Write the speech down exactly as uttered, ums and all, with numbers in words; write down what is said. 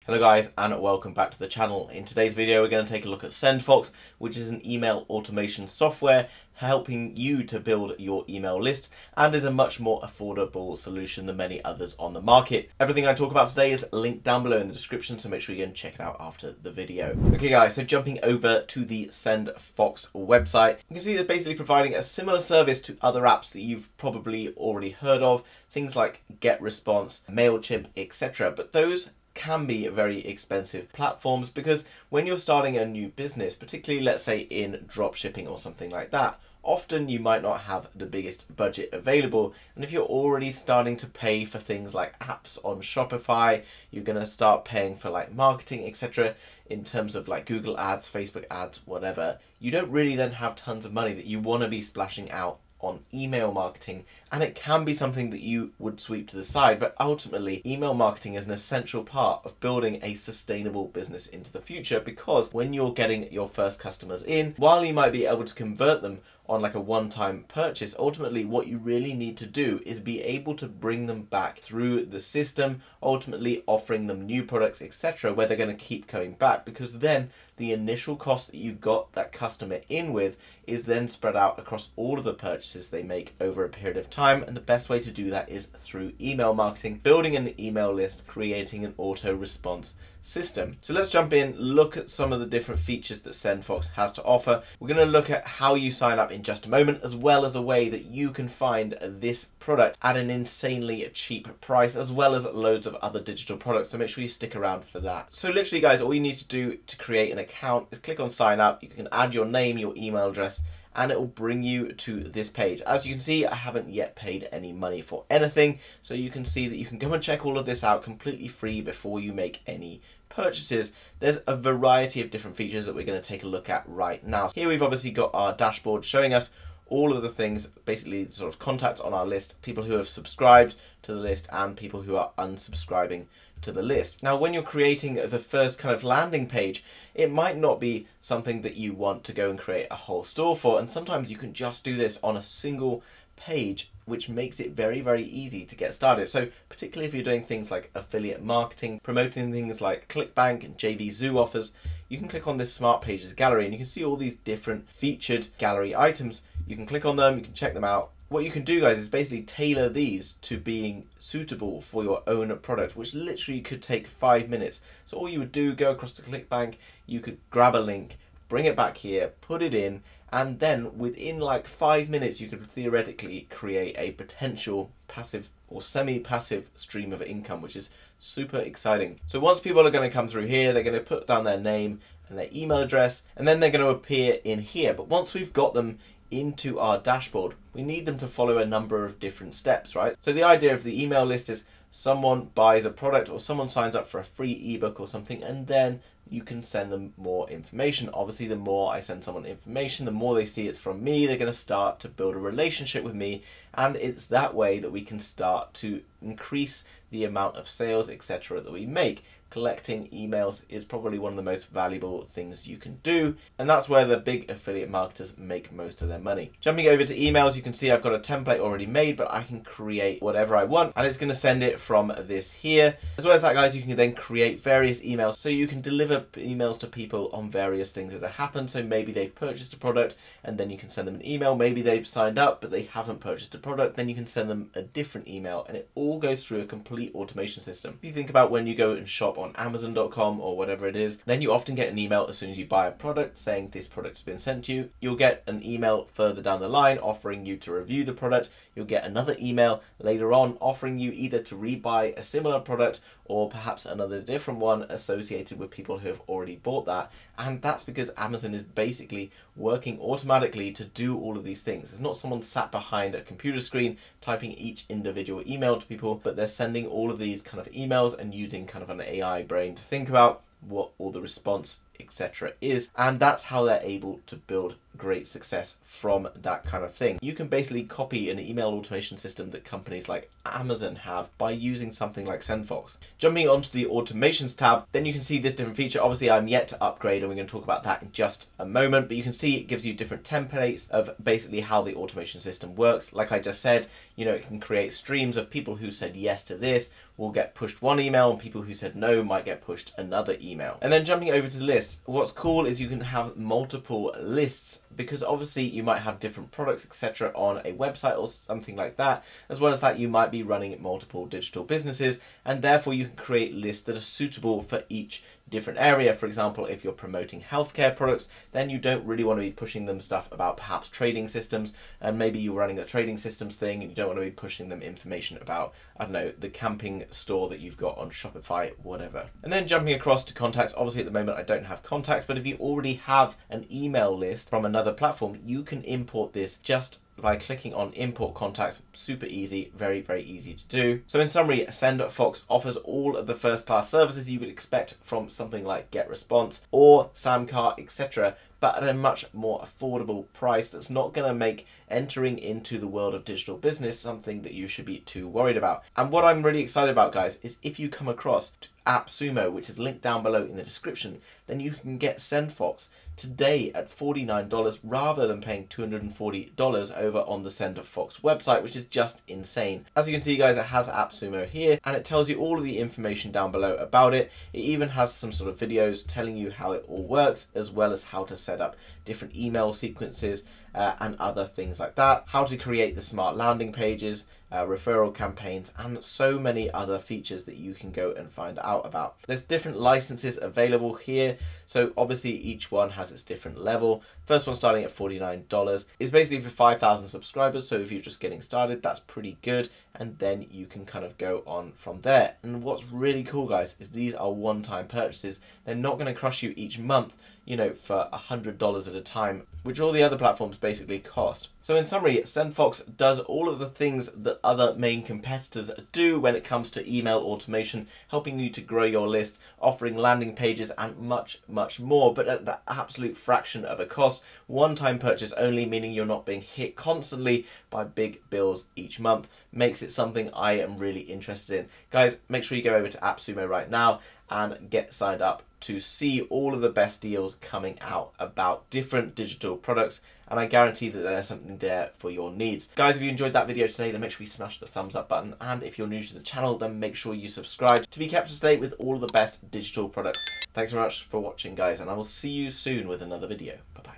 Hello guys and welcome back to the channel. In today's video we're going to take a look at Sendfox, which is an email automation software helping you to build your email list and is a much more affordable solution than many others on the market. Everything I talk about today is linked down below in the description, so make sure you go and check it out after the video. Okay guys, so jumping over to the Sendfox website, you can see it's basically providing a similar service to other apps that you've probably already heard of, things like Getresponse, MailChimp, et cetera. But those can be very expensive platforms because when you're starting a new business, particularly let's say in drop shipping or something like that, often you might not have the biggest budget available. And if you're already starting to pay for things like apps on Shopify, you're going to start paying for like marketing, et cetera, in terms of like Google ads, Facebook ads, whatever, you don't really then have tons of money that you want to be splashing out on email marketing, and it can be something that you would sweep to the side. But ultimately, email marketing is an essential part of building a sustainable business into the future, because when you're getting your first customers in, while you might be able to convert them on like a one-time purchase, ultimately what you really need to do is be able to bring them back through the system, ultimately offering them new products, et cetera, where they're going to keep coming back, because then the initial cost that you got that customer in with is then spread out across all of the purchases they make over a period of time. And the best way to do that is through email marketing, building an email list, creating an auto response system. So let's jump in, look at some of the different features that Sendfox has to offer. We're going to look at how you sign up in just a moment, as well as a way that you can find this product at an insanely cheap price, as well as loads of other digital products. So make sure you stick around for that. So literally guys, all you need to do to create an account is click on sign up. You can add your name, your email address, and it will bring you to this page. As you can see, I haven't yet paid any money for anything, so you can see that you can go and check all of this out completely free before you make any purchases. There's a variety of different features that we're going to take a look at right now. Here we've obviously got our dashboard showing us all of the things, basically sort of contacts on our list, people who have subscribed to the list and people who are unsubscribing to the list. Now, when you're creating the first kind of landing page, it might not be something that you want to go and create a whole store for, and sometimes you can just do this on a single page, which makes it very, very easy to get started. So particularly if you're doing things like affiliate marketing, promoting things like ClickBank and J V Zoo offers, you can click on this Smart Pages gallery and you can see all these different featured gallery items. You can click on them, you can check them out. What you can do guys is basically tailor these to being suitable for your own product, which literally could take five minutes. So all you would do, go across to ClickBank, you could grab a link, bring it back here, put it in, and then within like five minutes you could theoretically create a potential passive or semi-passive stream of income, which is super exciting. So once people are going to come through here, they're going to put down their name and their email address, and then they're going to appear in here. But once we've got them into our dashboard, we need them to follow a number of different steps, right? So the idea of the email list is someone buys a product or someone signs up for a free ebook or something, and then you can send them more information. Obviously, the more I send someone information, the more they see it's from me, they're going to start to build a relationship with me, and it's that way that we can start to increase the amount of sales, et cetera, that we make. Collecting emails is probably one of the most valuable things you can do, and that's where the big affiliate marketers make most of their money. Jumping over to emails, you can see I've got a template already made, but I can create whatever I want, and it's going to send it from this here. As well as that guys, you can then create various emails, so you can deliver emails to people on various things that have happened. So maybe they've purchased a product and then you can send them an email. Maybe they've signed up but they haven't purchased a product, then you can send them a different email, and it all goes through a complete automation system. If you think about when you go and shop on Amazon dot com or whatever it is, then you often get an email as soon as you buy a product saying this product has been sent to you. You'll get an email further down the line offering you to review the product. You'll get another email later on offering you either to rebuy a similar product or perhaps another different one associated with people who have already bought that. And that's because Amazon is basically working automatically to do all of these things. There's not someone sat behind a computer screen typing each individual email to people, but they're sending all of these kind of emails and using kind of an A I brain to think about what all the response et cetera is, and that's how they're able to build great success from that kind of thing. You can basically copy an email automation system that companies like Amazon have by using something like Sendfox. Jumping onto the automations tab, then you can see this different feature. Obviously, I'm yet to upgrade, and we're going to talk about that in just a moment, but you can see it gives you different templates of basically how the automation system works. Like I just said, you know, it can create streams of people who said yes to this will get pushed one email, and people who said no might get pushed another email. And then jumping over to lists, what's cool is you can have multiple lists, because obviously you might have different products, et cetera on a website or something like that. As well as that, you might be running multiple digital businesses, and therefore you can create lists that are suitable for each different area. For example, if you're promoting healthcare products, then you don't really want to be pushing them stuff about perhaps trading systems, and maybe you're running a trading systems thing and you don't want to be pushing them information about, I don't know, the camping store that you've got on Shopify, whatever. And then jumping across to contacts, obviously at the moment I don't have contacts, but if you already have an email list from another platform, you can import this just by clicking on import contacts. Super easy, very, very easy to do. So in summary, Sendfox offers all of the first class services you would expect from something like Getresponse or Samcar, et cetera, but at a much more affordable price that's not going to make entering into the world of digital business something that you should be too worried about. And what I'm really excited about, guys, is if you come across AppSumo, which is linked down below in the description, then you can get Sendfox today at forty-nine dollars rather than paying two hundred forty dollars over on the Sendfox website, which is just insane. As you can see, guys, it has AppSumo here, and it tells you all of the information down below about it. It even has some sort of videos telling you how it all works, as well as how to set up different email sequences uh, and other things like that, how to create the smart landing pages, Uh, referral campaigns, and so many other features that you can go and find out about. There's different licenses available here, so obviously each one has its different level. First one starting at forty-nine dollars is basically for five thousand subscribers, so if you're just getting started, that's pretty good, and then you can kind of go on from there. And what's really cool, guys, is these are one-time purchases. They're not going to crush you each month, you know, for a hundred dollars at a time, which all the other platforms basically cost. So in summary, Sendfox does all of the things that other main competitors do when it comes to email automation, helping you to grow your list, offering landing pages and much, much more, but at the absolute fraction of a cost. One-time purchase only, meaning you're not being hit constantly by big bills each month, makes it something I am really interested in. Guys, make sure you go over to AppSumo right now and get signed up to see all of the best deals coming out about different digital products, and I guarantee that there's something there for your needs. Guys, if you enjoyed that video today, then make sure you smash the thumbs up button, and if you're new to the channel, then make sure you subscribe to be kept up to date with all of the best digital products. Thanks very much for watching, guys, and I will see you soon with another video. Bye bye.